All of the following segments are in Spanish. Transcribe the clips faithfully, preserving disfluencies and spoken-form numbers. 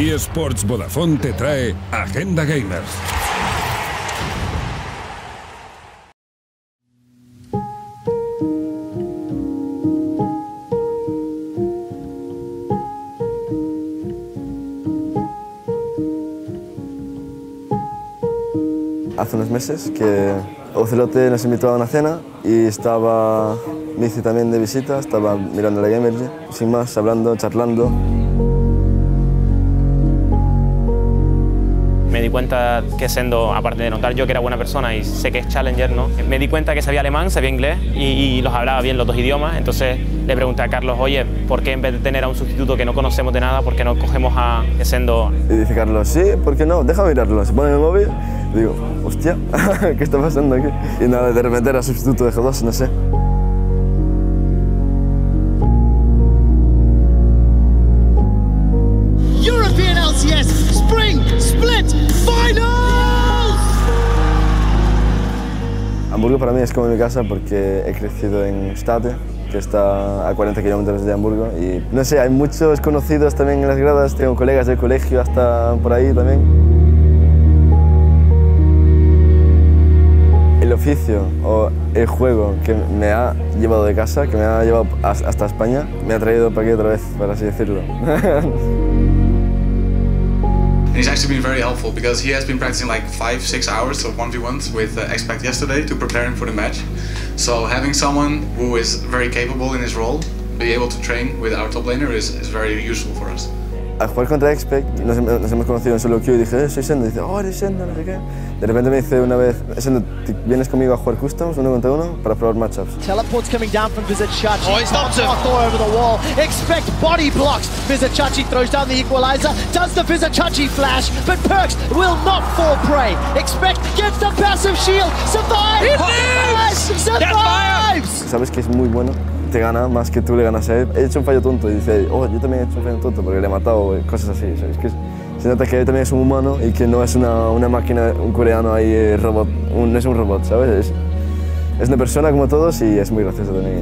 eSports Vodafone te trae Agenda Gamers. Hace unos meses que Ocelote nos invitó a una cena y estaba Mici también de visita, estaba mirando la Gamergy, sin más, hablando, charlando. Me di cuenta que siendo, aparte de notar yo que era buena persona y sé que es Challenger, ¿no? Me di cuenta que sabía alemán, sabía inglés y, y los hablaba bien los dos idiomas, entonces le pregunté a Carlos, oye, ¿por qué en vez de tener a un sustituto que no conocemos de nada, por qué no cogemos a siendo? Y dice Carlos, sí, ¿por qué no? Déjame mirarlo, se pone en el móvil y digo, hostia, ¿qué está pasando aquí? Y nada, de repente era sustituto de G dos, no sé. European L C S Spring Split Finals! Hamburgo para mí es como mi casa porque he crecido en Stade, que está a cuarenta kilómetros de Hamburgo, y no sé, hay muchos conocidos también en las gradas, tengo colegas del colegio hasta por ahí también. El oficio o el juego que me ha llevado de casa, que me ha llevado hasta España, me ha traído para aquí otra vez, por así decirlo. He's actually been very helpful because he has been practicing like five, six hours of one v ones with uh, Expect yesterday to prepare him for the match. So having someone who is very capable in his role, be able to train with our top laner is, is very useful for us. Al jugar contra Expect nos, nos hemos conocido en solo queue y dije, eh, soy Sendo, y dice, oh, eres Sendo, no sé qué. De repente me dice una vez, Sendo, ¿vienes conmigo a jugar customs uno contra uno para probar matchups? Teleport's coming down from Vizicsacsi. Oh, he stops him. Thor over the wall. Expect body blocks. Vizicsacsi throws down the equalizer. Does the Vizicsacsi flash, but Perkz will not fall prey. Expect gets the passive shield. Survives! Survives! Survives! Sabes que es muy bueno, te gana más que tú le ganas a él. He hecho un fallo tonto y dice, oh, yo también he hecho un fallo tonto porque le he matado, cosas así. ¿Sabes? Que se nota que él también es un humano y que no es una, una máquina, un coreano ahí, eh, robot, un, no es un robot, ¿sabes? Es, es una persona como todos y es muy gracioso también.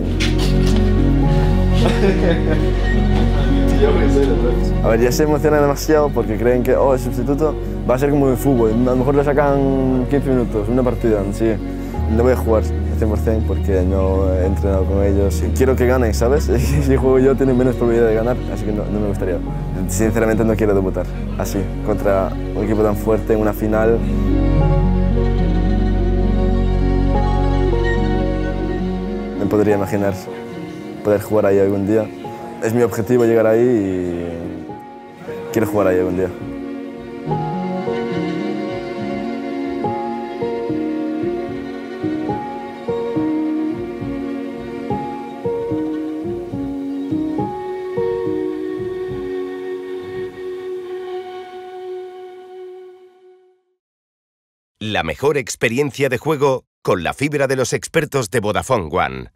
A ver, ya se emocionan demasiado porque creen que oh, el sustituto va a ser como en fútbol, a lo mejor lo sacan quince minutos, una partida, sí. No voy a jugar cien por cien porque no he entrenado con ellos y quiero que ganen, ¿sabes? Si juego yo tienen menos probabilidad de ganar, así que no, no me gustaría. Sinceramente no quiero debutar así, contra un equipo tan fuerte en una final. Me podría imaginar poder jugar ahí algún día. Es mi objetivo llegar ahí y quiero jugar ahí algún día. La mejor experiencia de juego con la fibra de los expertos de Vodafone One.